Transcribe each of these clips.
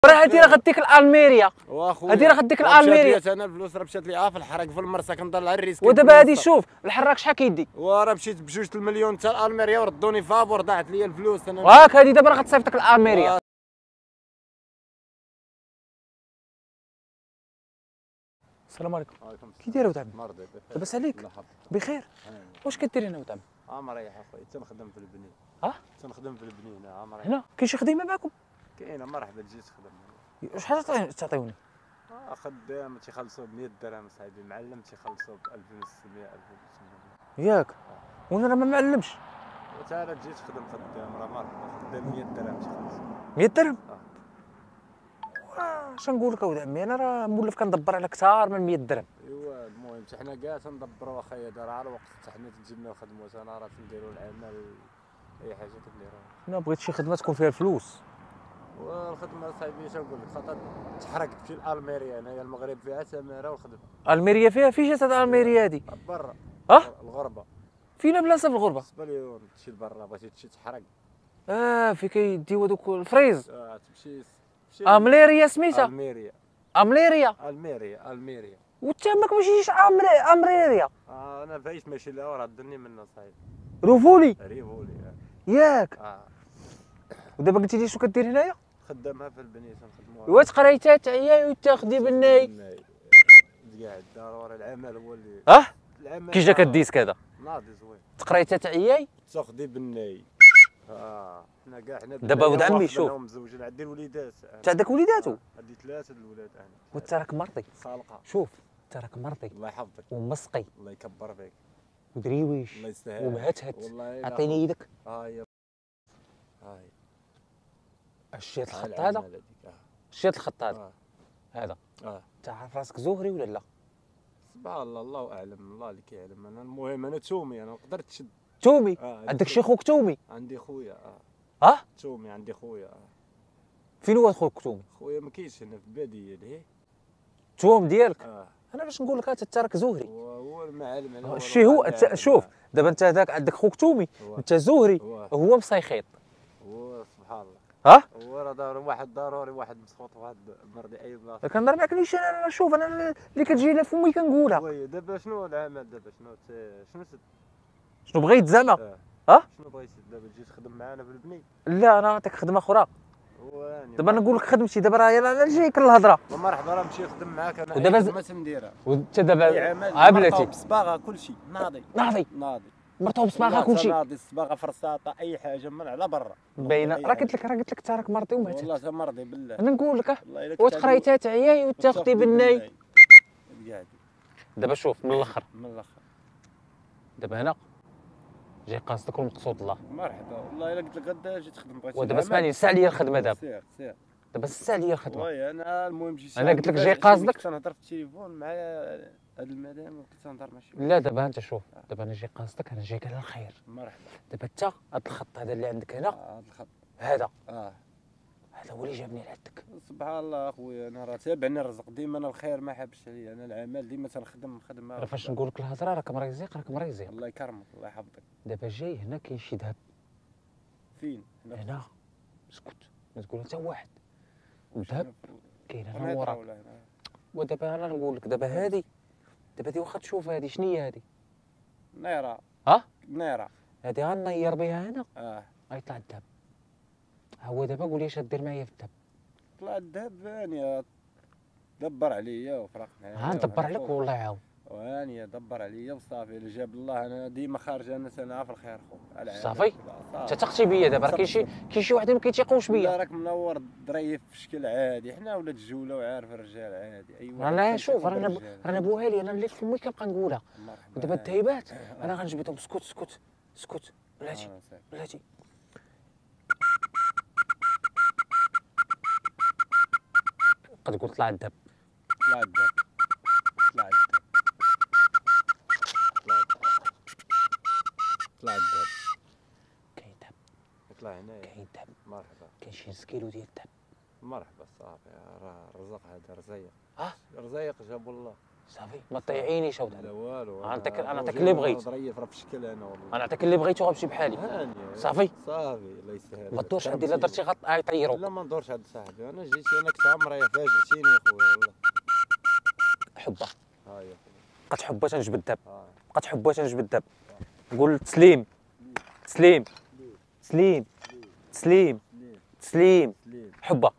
راه هادي راه غديك الالميريا، هادي راه غديك الالميريا. انا الفلوس راه مشات لي في الحرق في المرسى كنضل على الريسك. ودابا هادي شوف الحراك شحال كيدي؟ وراه مشيت ب2 المليون حتى الالميريا وردوني فابور ضاعت لي الفلوس انا. وهاك هادي دابا راه غتصيفطك الالميريا. السلام عليكم. كي داير ودعم؟ مرضي لاباس عليك؟ بخير. واش كدير هنا ودعم؟ مريح اخويا تنخدم في البنين. تنخدم في البنين مريح. هنا كاين شي خديمه معكم؟ كاينه مرحبا تجي تخدم. شحال تعطيوني؟ خدام تيخلصوا ب 100 درهم صاحبي، معلم تيخلصوا ب 1600 1800. ياك وانا راه ما معلمش. وتا راه تجي تخدم خدام راه مرحبا خدام 100 درهم تيخلص. 100 درهم؟ اش نقول لك اولاد عمي انا راه مولف كندبر على كثار من 100 درهم. ايوا المهم حتى حنا كاع تندبروا واخا دار على الوقت حتى حنا تجينا نخدموا انا راه تنديروا العمل اي حاجه كنديروها. انا بغيت شي خدمه تكون فيها الفلوس. والخدمه صاحبي اش نقول لك خاطر تحرقت في الالميريا هنايا المغرب فيها سماره والخدمه. الميريا فيها فين جات هاد الميريا هادي؟ برا. الغربه. فينا بلاصه في الغربه؟ سباليون تمشي لبرا بغيتي تمشي تحرق. في كيديو هذوك الفريز. تمشي امليريا سميتها؟ الميريا. الميريا. وتمك ماشيش امريريا. انا فايت ماشي لها وراه ردني منه صاحبي. ريفولي. ياك. ودابا قلتي لي شنو كدير هنايا؟ خدامها في البنيه تنخدموها. واش قريتها تعيا وتاخدي بالناي؟ كاع ضروري العمل هو اللي. كي جاك الديسك هذا؟ ناضي زوين. تقريتها تعياي؟ تاخدي بالناي. حنا كاع حنا دابا ولد عمي شوف. مزوجين عندي الوليدات. انت عندك وليداتو؟ عندي 3 الولاد انا. وانت راك مرضي. خالقه. شوف انت راك مرضي. الله يحفظك. ومسقي. الله يكبر فيك. ودريويش. الله يستاهل. ومهتهت. عطيني يدك. هاي. شتيت الخط هذا؟ شتيت الخط هذا؟ هذا. تعرف راسك زهري ولا لا؟ سبحان الله الله اعلم الله اللي كيعلم. انا المهم انا تومي انا قدرت تشد. تومي؟ عندك شي خوك تومي؟ عندي خويا. تومي عندي خويا. فين هو خوك تومي؟ خويا ما كاينش هنا في الباديه لهيه. توم ديالك؟ انا باش نقول لك انت راك زهري. هو المعالم على الشيء هو شوف دابا انت هذاك عندك خوك تومي انت زهري هو مسيخيط. هو سبحان الله. هو راه ضروري واحد مسخوط وواحد مرضي اي بلاصه. كنضرب معاك نيشان انا شوف انا اللي كتجي لها فمي كنقولها. وي دابا شنو العمل دابا شنو بغيت زعما؟ شنو بغيتي دابا تجي تخدم معانا في البني؟ لا انا نعطيك خدمه اخرى. دابا نقول لك خدمتي دابا راه يلاه جايك الهضره. مرحبا راه نمشي نخدم معاك انا. ودابا ما تنديرها. وانت دابا بلاتي بصباغه كلشي ناضي. مرتو بصباغه كلشي. ناضي الصباغه فرصاطه اي حاجه من على برا. باينه راه قلت لك انت راك مرضي ومهتم. والله تا مرضي بالله. انا نقول لك وتقريتها تعياي وتاخدي بالناي. دابا شوف من الاخر. دابا هنا جاي قاصدك والمقصود الله. مرحبا والله الا قلت لك غدا جيت تخدم بغيتي. ودابا اسمعني ساع ليا الخدمه دابا. سير. دابا ساع ليا الخدمه. وي انا المهم جيت. انا قلت لك جاي قاصدك. كنت نهضر في التليفون مع هاد المدام وكنت نهضر مع شي. لا دابا انت شوف دابا انا جاي قاصدك انا جايك على الخير. مرحبا. دابا انت هاد الخط هذا اللي عندك هنا. هاد الخط هذا. هذا هو اللي جابني لعندك. سبحان الله اخويا انا راه تابعني الرزق ديما انا الخير ما حابش عليا انا العمل ديما تنخدم خدمه. فاش نقول لك الهضره راك مريزيق الله يكرمك الله يحفظك. دابا جاي هنا كاين شي ذهب. فين؟ هنا اسكت ما تقول انت واحد. الذهب كاين هنا وراك. ودابا انا نقول لك دابا هادي واخا تشوف هادي شنو هي هادي؟ نيره. نيره. هادي غنير بها هنا. غيطلع الذهب. هو دابا قول لي اش دير معايا في الذهب؟ طلع الذهب هانيه دبر عليا وفرق معايا. ندبر عليك والله يعاون. وهانيه دبر عليا وصافي اللي جاب الله انا ديما خارج انا في الخير خو. صافي انت تثقتي بيا دابا راه كاين شي واحد ما كيتيقوش بيا. راك منور ظريف في شكل عادي حنا ولاد الجوله وعارف الرجال عادي اي واحد. انا شوف رانا بوهالي انا اللي في فمي كنبقى نقولها. ودابا الذهيبات انا غنجبدهم. اسكت بلاتي قد قلت طلع الذهب. طلع الذهب. كاين ذهب. طلع هنايا. كاين ذهب. مرحبا. كاين شي نص كيلو ديال الذهب. مرحبا صافي راه رزق هذا رزيق. رزيق جابو الله. صافي ما تضيعينيش اودي. لا والو، انا نعطيك اللي بغيت. ظريف راه في الشكل انا والله. انا نعطيك اللي بغيت وغتمشي بحالي. صافي صافي الله يسهل. ما تدورش عندي، الا درتي غلط يطيروك. لا ما ندورش عند صاحبي، انا جيت انا كنت عمري فاجئتيني يا خويا والله. حبه ها يا خويا بقات حبه تنجبد دابا، بقات حبه تنجبد دابا. قول تسليم تسليم تسليم تسليم تسليم حبه.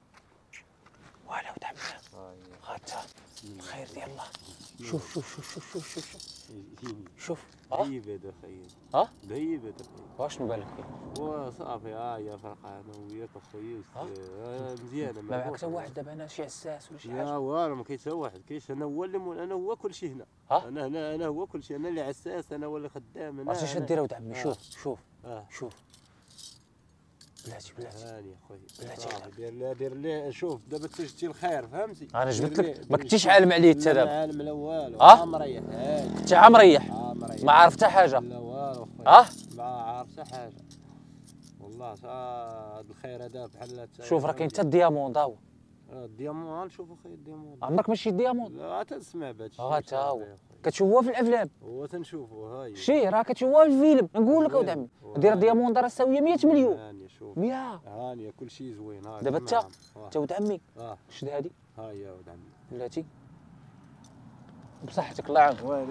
ولا ود عمنا غاتا الخير ديال الله. شوف شوف شوف شوف شوف شوف شوف دايب هذا خيي. دايب هذا خيي. واش نبان لك فيه؟ وصافي يا فرقه انا وياك اخويا مزيانه. ما معك حتى واحد دابا هنا شي عساس ولا شي حاجه؟ لا والو ما كاين حتى واحد. كاينش انا هو اللي انا هو كل شيء هنا. انا هنا انا هو كل شيء. انا اللي عساس، انا هو اللي خدام. انا عرفتي اش دير ولد عمي؟ شوف شوف شوف بلاتي هاني اخويا بلاتي دير لي شوف دابا تجدتي الخير فهمتي. انا جبت لك ما كنتيش عالم عليه حتى دابا. عالم لا والو. مريح كنت مريح ما عارف حتى حاجه. لا والو اخويا ما عارف حتى حاجه والله. هذا الخير هذا بحال شوف راه كاين حتى الدياموند ها هو. الديامون نشوف اخويا الديامون. عمرك ما شتي الدياموند؟ لا تنسمع بهذا الشيء. حتى هو كتشوفوه في الافلام. هو تنشوفو هاي شي راه كتشوفوه في الفيلم. نقول لك اولاد عمي دير الدياموند راه ساويه 100 مليون. هاني شوف 100 هاني كل شيء زوين. هاي دابا انت ولد عمي شد هادي. هاي يا ولد عمي بلاتي بصحتك الله يعاونك.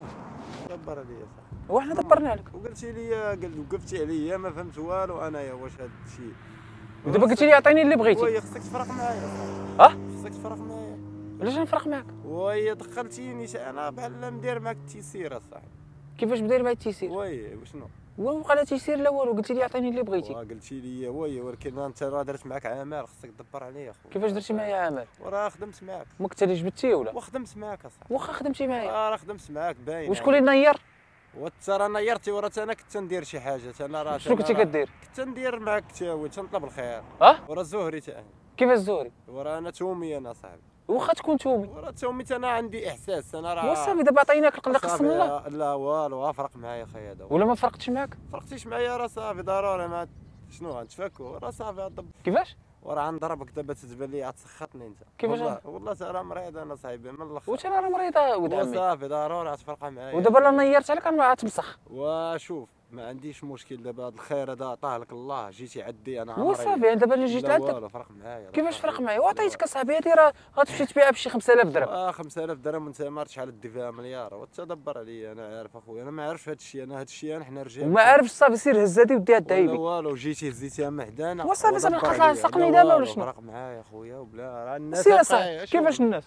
دبر عليا صاحبي. وحنا دبرنا عليك وقلتي لي وقفتي عليا ما فهمت والو انايا. واش هذا الشيء ودابا قلتي لي عطيني اللي بغيتي. وي خصك تفرق معايا. خصك تفرق معايا. علاش نفرق معاك؟ وي دخلتيني انا بحال مدير معاك التيسير اصاحبي. كيفاش بداير معايا التيسير؟ وي وشنو؟ وبقى لا تيسير لا والو. قلتي لي عطيني اللي بغيتي. قلتي لي وي ولكن انت راه درت معاك عمل خصك تدبر عليا خويا. كيفاش درتي معايا عمل؟ وراه خدمت معاك. ما كنت اللي جبدتي ولا؟ وخدمت معاك اصاحبي. واخا خدمتي معايا. راه خدمت معاك باين. وشكون اللي نير؟ وانت راه نيرتي وراه انا كنت ندير شي حاجه. انا راه شنو كنتي كدير؟ كنت ندير معاك تاوي تنطلب الخير. وراه الزهري تاعي. كيفاش الزهري؟ وراه انا تومي انا صاحبي. واخا تكون تومي. وراه تومي انا عندي احساس. انا راه وصافي دابا عطيناك القلق قسم الله. لا والو فرق معايا خايا هذا. ولا ما فرقتش معاك؟ فرقتيش معايا راه صافي ضروري. ما شنو غنتفكوا راه صافي. كيفاش؟ وراه غنضربك دابا تتبان لي غتسخطني انت. كيفاش؟ والله راه مريض انا صاحبي من الاخر. واش انا راه مريضه ولد عمي. صافي ضروري غتفرق معايا. ودابا لا نيرت عليك غتمسخ. وشوف ما عنديش مشكل دابا. هذا الخير هذا عطاه لك الله. جيتي عدي انا وصافي دابا اللي جيت لعندك. والو فرق معايا. كيفاش فرق معايا؟ وعطيتك اصاحبي هادي راه غتمشي تبيعها بشي 5000 درهم. 5000 درهم وانت ما عرفتش شحال دي فيها مليار. وتدبر عليا انا عارف اخويا. انا ما عارفش هذا الشيء. انا هذا الشيء حنا رجال وما عارفش صافي سير هز هادي وديها الدايبي. والو جيتي هزيتيها من حدانا. وصافي صافي نبقى تلاصقني دابا ولا شنو؟ فرق معايا خويا وبلا راه الناس. سير اصاحبي كيفاش الناس؟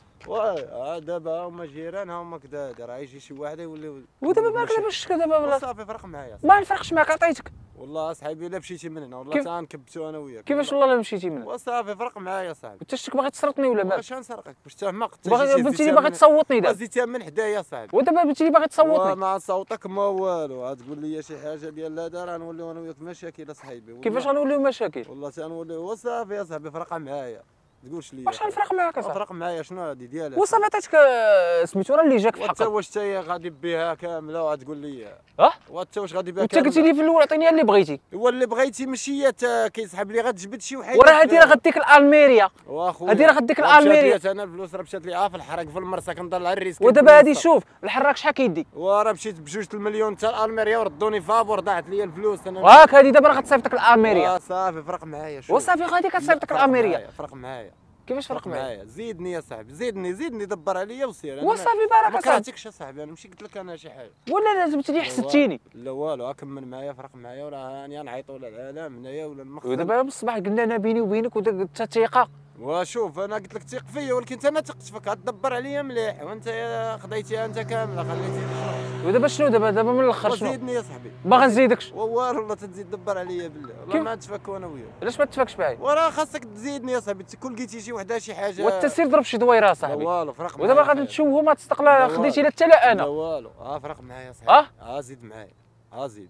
دابا هما جيران هما كذا. راه يجي شي واحد يولي. ودابا مالك دابا الشكل دابا صافي فرق معايا. ما نفرقش معاك عطيتك. والله اصاحبي الا مشيتي من هنا والله تنكبتو انا وياك. كيفاش والله لا مشيتي من هنا؟ وصافي فرق معايا صاحبي. انت شتك باغي تسرقني ولا مالك؟ واش نسرقك؟ واش تهمق؟ بنتي باغي تصوتني دابا. زيتها من حدايا صاحبي. ودابا بنتي باغي تصوتني. ما نصوتك ما والو. غتقول لي شي حاجه ديال هذا راه نوليو انا وياك مشاكل اصاحبي. كيفاش غنوليو مشاكل؟ والله تنوليو. وصافي يا صاحبي فرق معايا. تقولش لي واش غنفرق معاك اصاحبي؟ فرق معايا شنو هادي ديالك؟ وصافي عطيتك سميتو راه اللي جاك في حقك. وانت واش تا غادي بها كامله وغتقول لي وانت واش غادي بها انت قلتي لي في الاول عطيني اللي بغيتي. هو اللي بغيتي ماشي كيسحب لي غتجبد شي وحيد. وراه هادي راه غديك الالميريا. هادي راه غديك الالميريا. انا الفلوس راه مشات لي في الحرق في المرسى كنضل على الريسك. ودابا هادي شوف الحراك شحال كيدي. وراه مشيت بجوج المليون حتى الالميريا وردوني فابور ضاعت لي الفلوس. انا هاك هادي دابا راه غتصيفطك الالميريا. صافي فرق معايا. شوف وصافي غادي كتصيفطك الالميريا. فرق معايا. كيفاش فرق معايا؟ زيدني يا صاحبي زيدني دبر عليا وسير. وصافي بارك ما كرهتكش يا صاحبي. انا ماشي قلت لك انا شي حاجه. ولا لازمتي لي حسدتيني. لا والو كمل معايا فرق معايا. وراه هاني نعيطوا للعالم هنايا ولا المخزن. ودابا بالصباح قلنا انا بيني وبينك وانت ثقه. وشوف انا قلت لك ثق فيا ولكن انا ثقت فيك. غتدبر عليا مليح وانت خديتيها انت كامله خليتيني. ودابا شنو دابا من الاخر شنو؟ زيدني يا صاحبي. ما غنزيدكش. والله تزيد دبر عليا بالله. والله ما نتفكوا انا وياك. علاش ما تفكش معايا؟ وراه خاصك تزيدني يا صاحبي. كل لقيتي شي وحده شي حاجه. وانت سير ضرب شي دويره صاحبي. والو فرق معايا. ودابا غادي تشوفوا ما تستقلا خديتي لا حتى لا انا. لا والو فرق معايا صاحبي. زيد معايا. زيد.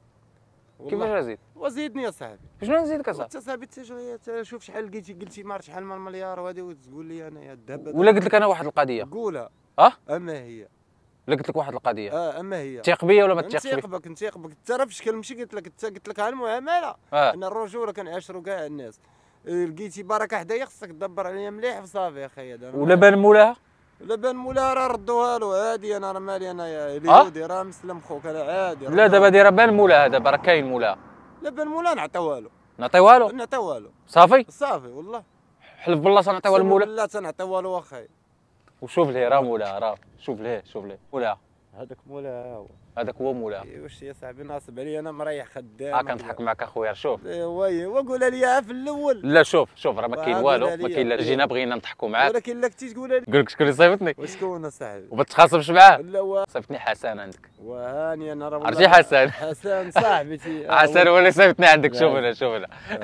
كيفاش زيد؟ وزيدني يا صاحبي. شنو نزيدك اصاحبي؟ انت صاحبي شوف شحال لقيتي. قلتي ما عرفت شحال من المليار وهذه وتقول لي انايا الذهب. ولا قلت لك انا واحد القضيه. قولها. اما هي. ولا قلت لك واحد القضيه. اما هي. تيق بيا ولا ما تيقش بيا؟ نتيقبك انت راه في شكل ماشي قلت لك على المعامله. انا الرجوله كنعاشروا كاع الناس. لقيتي بركه حدايا خصك تدبر عليا مليح وصافي يا خيي. ولا بان مولاها؟ لبان مولاها راه ردوها له عادي، انا راه مالي انايا اليهودي راه مسلم خوك انا عادي. لا دابا دايره بان مولاها، دابا راه كاين مولاها. لبان مولاها نعطيوها له. نعطيوها له نعطيوها له صافي. صافي والله. حلف بالله تنعطيوها لمولاها. لا تنعطيوها له اخاي. وشوف ليه راه مولاها، راه شوف ليه مولاها. هذاك مولاها هو. هذاك هو مولاها. واش يا صاحبي ناصب علي انا مريح خدام. كنضحك معك اخويا. شوف وي وقولها لي في الاول. لا شوف راه ما كاين والو، ما كاين لا جينا بغينا نضحكوا معاك. ولكن لا كنتي تقولها لي. قول لك شكون اللي صيفطني وشكون اصاحبي؟ وما تخاصمش معاه. لا صيفطني حسن عندك. وهاني انا راه عرفتي حسن؟ حسن صاحبي حسن هو اللي صيفطني عندك. شوف هنا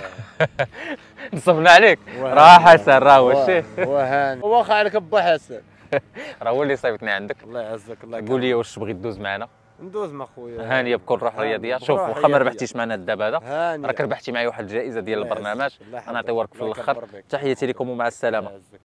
نصبنا عليك. راه حسن راه هو الشيء. وهاني واخا عليك با حسن. راه هو اللي صيفطني عندك. الله يعزك الله يكرمك. قول لي واش تبغي دوز معنا؟ ندوز مع خويا. هانيه بكل روح رياضيه. شوف واخا ما ربحتيش معنا الدابا هذا، راك ربحتي معايا واحد الجائزه ديال البرنامج، غنعطيوها لك في الاخر. تحياتي لكم ومع السلامه.